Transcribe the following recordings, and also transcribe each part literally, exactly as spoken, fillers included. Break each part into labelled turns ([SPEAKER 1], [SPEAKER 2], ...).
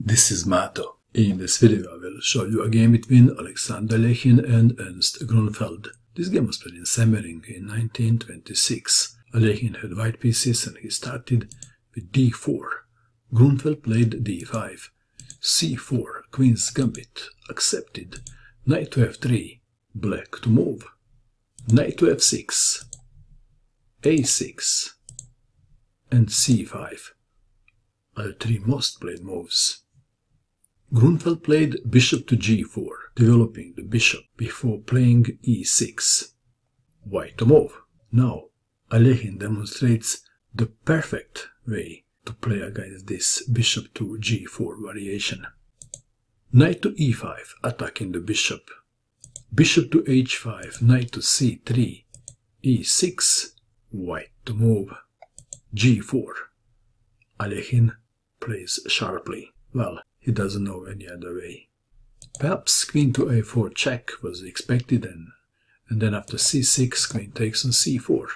[SPEAKER 1] This is Mato. In this video I will show you a game between Alexander Alechin and Ernst Grunfeld. This game was played in Semmering in nineteen twenty-six. Alechin had white pieces and he started with d four. Grunfeld played d five. c four, Queen's Gambit, accepted. Knight to f three, black to move. Knight to f six, a six, and c five are the three most played moves. Grunfeld played bishop to g four, developing the bishop before playing e six. White to move. Now, Alechin demonstrates the perfect way to play against this bishop to g four variation. Knight to e five, attacking the bishop. Bishop to h five, knight to c three, e six, white to move. g four. Alechin plays sharply. Well, he doesn't know any other way. Perhaps queen to a four check was expected, and, and then after c six, queen takes on c four.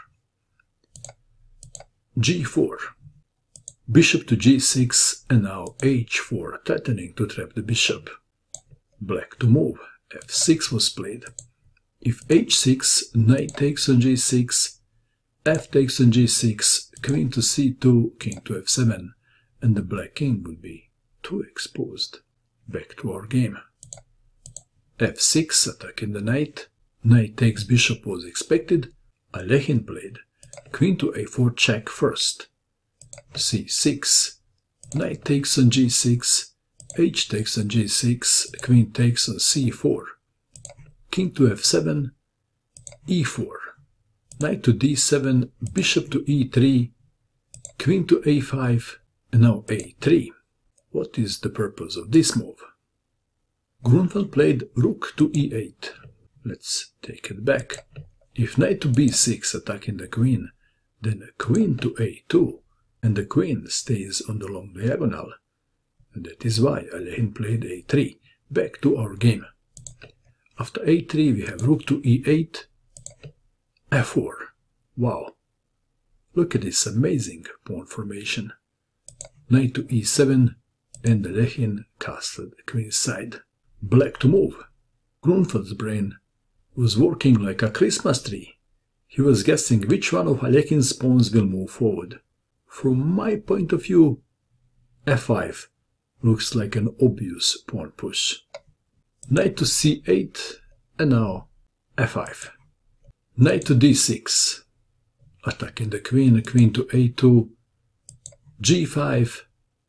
[SPEAKER 1] g four. Bishop to g six, and now h four, threatening to trap the bishop. Black to move. f six was played. If h six, knight takes on g six, f takes on g six, queen to c two, king to f seven, and the black king would be too exposed. Back to our game. f six, attacking the knight. Knight takes bishop was expected. Alechin played queen to a four check first. c six, knight takes on g six, h takes on g six, queen takes on c four, king to f seven, e four, knight to d seven, bishop to e three, queen to a five, and now a three. What is the purpose of this move? Grunfeld played rook to e eight. Let's take it back. If knight to b six, attacking the queen, then queen to a two, and the queen stays on the long diagonal. And that is why Alechin played a three. Back to our game. After a three we have rook to e eight, f four. Wow! Look at this amazing pawn formation. Knight to e seven, and Alechin castled the queen's side. Black to move. Grunfeld's brain was working like a Christmas tree. He was guessing which one of Alechin's pawns will move forward. From my point of view, f five looks like an obvious pawn push. Knight to c eight, and now f five. Knight to d six, attacking the queen, queen to a two, g five,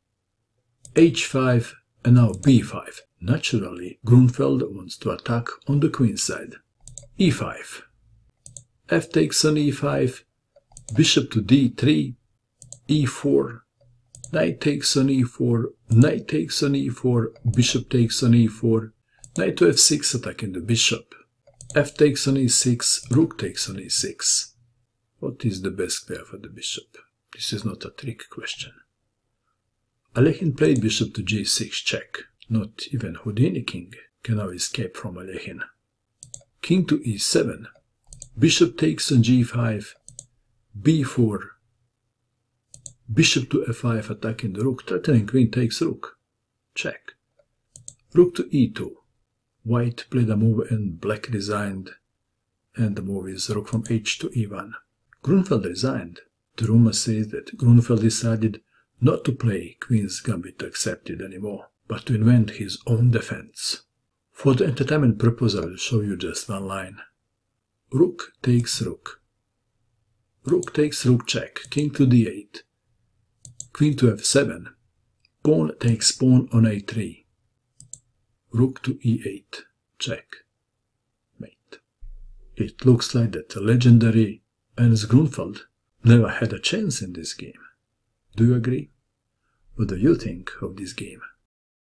[SPEAKER 1] h five, and now b five. Naturally, Grunfeld wants to attack on the queen side. e five. F takes on e five, bishop to d three, e four, knight takes on e four, knight takes on e four, bishop takes on e four, knight to f six, attacking the bishop. F takes on e six, rook takes on e six. What is the best square for the bishop? This is not a trick question. Alechin played bishop to g six check. Not even Houdini king can now escape from Alechin. King to e seven. Bishop takes on g five, b four. Bishop to f five, attacking the rook, threatening queen takes rook. Check. Rook to e two. White played a move and black resigned. And the move is rook from h to e one. Grunfeld resigned. The rumor says that Grunfeld decided not to play Queen's Gambit accepted anymore, but to invent his own defense. For the entertainment purpose I will show you just one line. Rook takes rook. Rook takes rook check, king to d eight. Queen to f seven. Pawn takes pawn on a three. Rook to e eight. Check. Mate. It looks like that the legendary Ernst Grunfeld never had a chance in this game. Do you agree? What do you think of this game?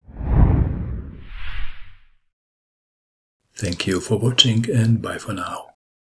[SPEAKER 1] Thank you for watching, and bye for now.